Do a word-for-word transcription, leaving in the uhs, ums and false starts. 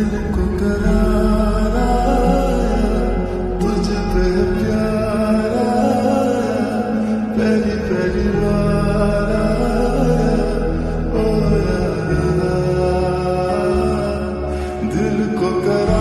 दिल को करार आया, तुझ पे प्यार आया, पहली पहली बार आया, ओ यारा, दिल को करार